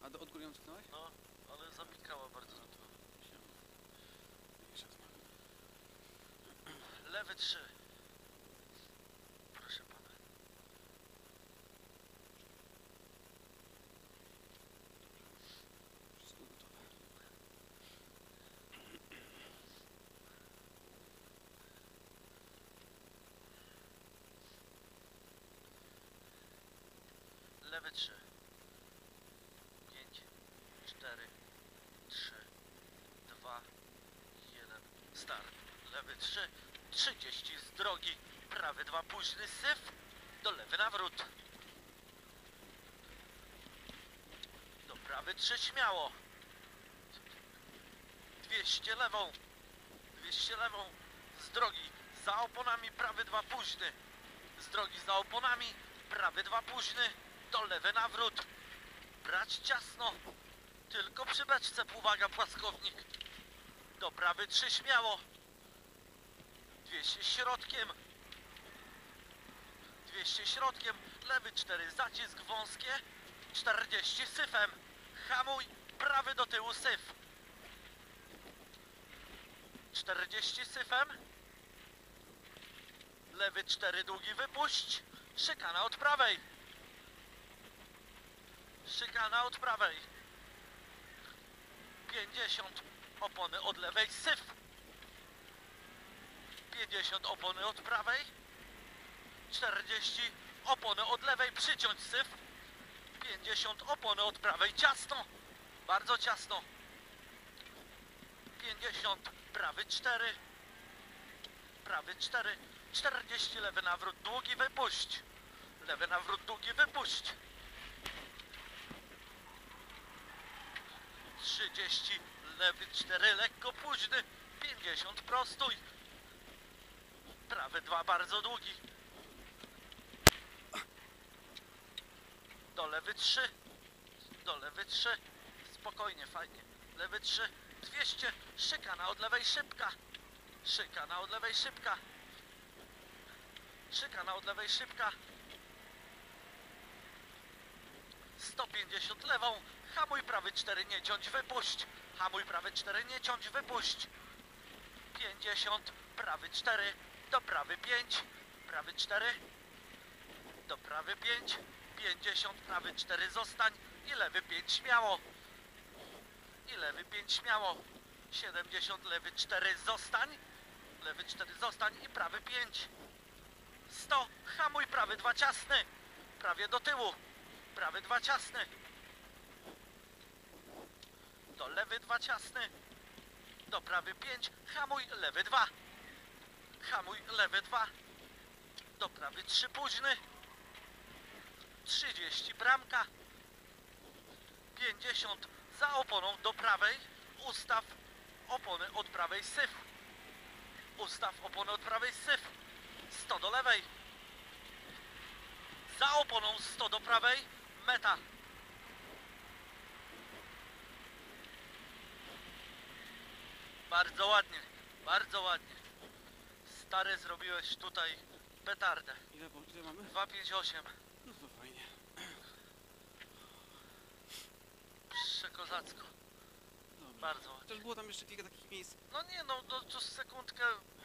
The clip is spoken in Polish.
A od góry ją cofnąłeś? No, ale zamikała bardzo. Lewy 3. Proszę pana. Wszystko gotowe. Lewy 3. 5, 4, 3, 2, 1. Start. Lewy 3. 30 z drogi. Prawy 2 późny syf. Do lewy nawrót. Do prawy 3 śmiało. 200 lewą. 200 lewą. Z drogi. Za oponami prawy 2 późny. Z drogi za oponami prawy 2 późny. Do lewy nawrót. Brać ciasno. Tylko przy beczce, uwaga, płaskownik. Do prawy 3 śmiało. 200 środkiem. 200 środkiem. Lewy 4 zacisk wąskie. 40 syfem. Hamuj. Prawy do tyłu syf. 40 syfem. Lewy 4 długi wypuść. Szykana od prawej. Szykana od prawej. 50 opony od lewej syf. 50 opony od prawej. 40 opony od lewej przyciąć syf. 50 opony od prawej ciasno. Bardzo ciasno. 50 prawy 4. Prawy 4. 40 lewy nawrót długi wypuść. Lewy nawrót długi wypuść. 30 lewy 4 lekko późny. 50 prostuj. Prawy 2 bardzo długi. Do lewy 3. Do lewy 3. Spokojnie, fajnie. Lewy 3. 200. Szykana od lewej szybka. Szykana od lewej szybka. Szykana od lewej szybka. 150 lewą. Hamuj prawy 4 nie ciąć wypuść. Hamuj prawy 4 nie ciąć wypuść. 50 prawy 4 do prawy 5. Prawy 4 do prawy 5. 50 prawy 4 zostań i lewy 5 śmiało. I lewy 5 śmiało. 70 lewy 4 zostań. Lewy 4 zostań i prawy 5. 100 hamuj prawy 2 ciasny. Prawie do tyłu. Prawy 2 ciasny. Do lewy 2 ciasny. Do prawy 5. Hamuj lewy 2. Hamuj lewy 2. Do prawy 3 późny. 30 bramka. 50 za oponą do prawej. Ustaw opony od prawej syf. Ustaw opony od prawej syf. 100 do lewej. Za oponą 100 do prawej. Meta. Bardzo ładnie. Bardzo ładnie. Stary, zrobiłeś tutaj petardę. Ile mamy? 258. No to fajnie. Przekozacko. Dobra. Bardzo ładnie. Też było tam jeszcze kilka takich miejsc. No nie, no to sekundkę